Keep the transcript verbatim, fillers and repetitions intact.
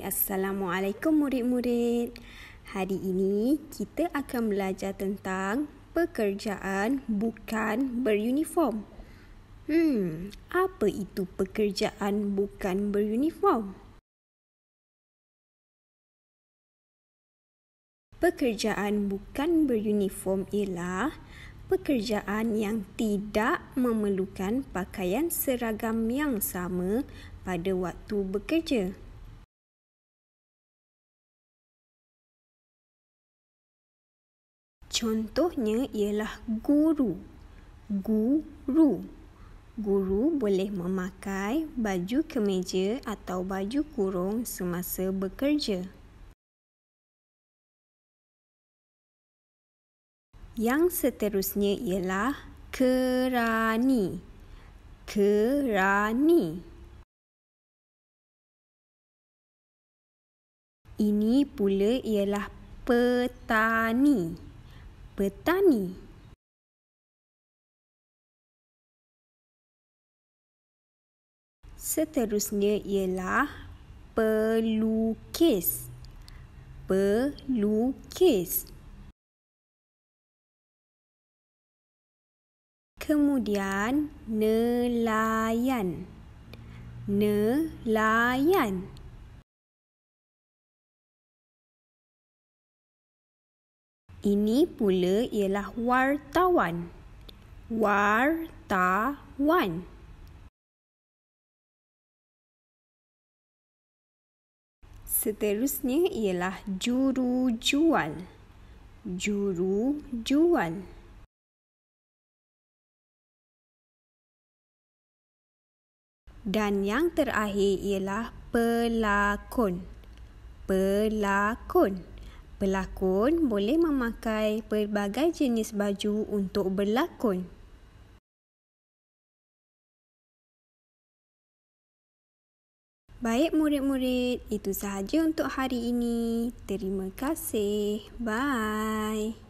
Assalamualaikum murid-murid. Hari ini kita akan belajar tentang pekerjaan bukan beruniform. Hmm, apa itu pekerjaan bukan beruniform? Pekerjaan bukan beruniform ialah pekerjaan yang tidak memerlukan pakaian seragam yang sama pada waktu bekerja. Contohnya ialah guru. Guru. Guru boleh memakai baju kemeja atau baju kurung semasa bekerja. Yang seterusnya ialah kerani. Kerani. Ini pula ialah petani. Petani. Seterusnya ialah pelukis. Pelukis. Kemudian nelayan. Nelayan. Ini pula ialah wartawan. Wartawan. Seterusnya ialah jurujual. Jurujual. Dan yang terakhir ialah pelakon. Pelakon. Pelakon boleh memakai pelbagai jenis baju untuk berlakon. Baik murid-murid, itu sahaja untuk hari ini. Terima kasih. Bye.